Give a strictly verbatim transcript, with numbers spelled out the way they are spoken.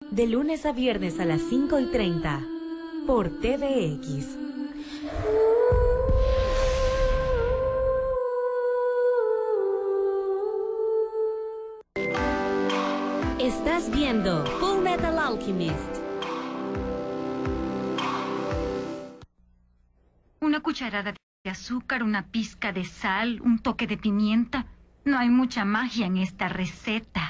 De lunes a viernes a las cinco y treinta por T V X. Estás viendo Full Metal Alchemist. Una cucharada de azúcar, una pizca de sal, un toque de pimienta. No hay mucha magia en esta receta.